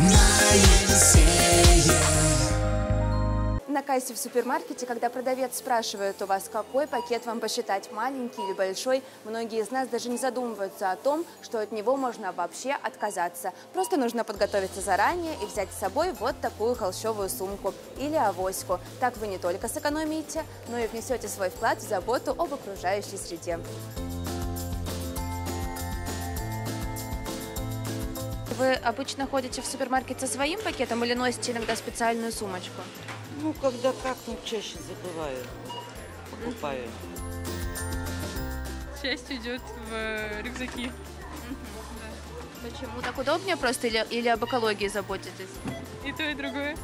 На кассе в супермаркете, когда продавец спрашивает у вас, какой пакет вам посчитать, маленький или большой, многие из нас даже не задумываются о том, что от него можно вообще отказаться. Просто нужно подготовиться заранее и взять с собой вот такую холщовую сумку или авоську. Так вы не только сэкономите, но и внесете свой вклад в заботу об окружающей среде. Вы обычно ходите в супермаркет со своим пакетом или носите иногда специальную сумочку? Ну, когда как, но чаще забываю, покупаю. Часть идет в рюкзаки. Почему? Так удобнее просто или об экологии заботитесь? И то, и другое.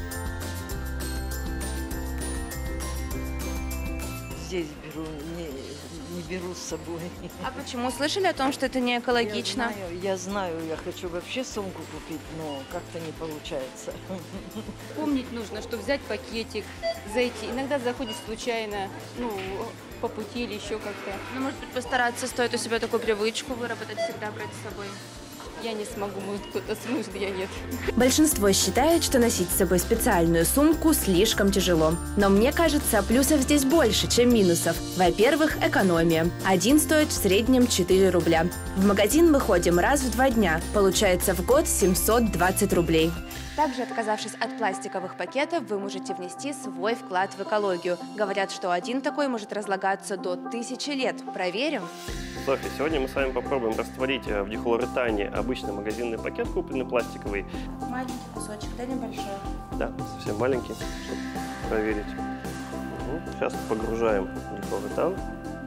Здесь беру, не беру с собой. А почему? Слышали о том, что это не экологично? Я знаю, я хочу вообще сумку купить, но как-то не получается. Помнить нужно, что взять пакетик, зайти. Иногда заходишь случайно, по пути или еще как-то. Ну, может быть, постараться стоит у себя такую привычку выработать, всегда брать с собой. Я не смогу, может, кто-то сможет, я нет. Большинство считает, что носить с собой специальную сумку слишком тяжело. Но мне кажется, плюсов здесь больше, чем минусов. Во-первых, экономия. Один стоит в среднем 4 рубля. В магазин мы ходим раз в 2 дня. Получается в год 720 рублей. Также, отказавшись от пластиковых пакетов, вы можете внести свой вклад в экологию. Говорят, что один такой может разлагаться до 1000 лет. Проверим? Софья, сегодня мы с вами попробуем растворить в дихлоретане обычный магазинный пакет, купленный пластиковый. Маленький кусочек, да, небольшой? Да, совсем маленький, чтобы проверить. Сейчас погружаем дихлоретан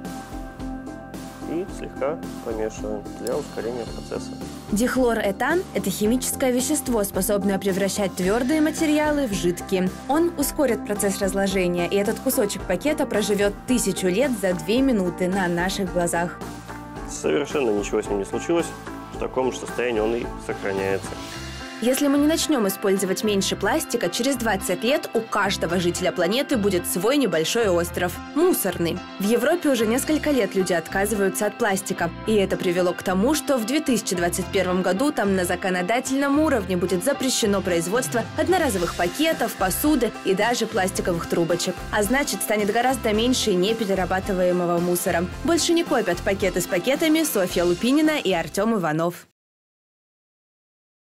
и слегка помешиваем для ускорения процесса. Дихлоретан – это химическое вещество, способное превращать твердые материалы в жидкие. Он ускорит процесс разложения, и этот кусочек пакета проживет 1000 лет за 2 минуты на наших глазах. Совершенно ничего с ним не случилось, в таком же состоянии он и сохраняется. Если мы не начнем использовать меньше пластика, через 20 лет у каждого жителя планеты будет свой небольшой остров – мусорный. В Европе уже несколько лет люди отказываются от пластика. И это привело к тому, что в 2021 году там на законодательном уровне будет запрещено производство одноразовых пакетов, посуды и даже пластиковых трубочек. А значит, станет гораздо меньше неперерабатываемого мусора. Больше не копят пакеты с пакетами Софья Лупинина и Артем Иванов.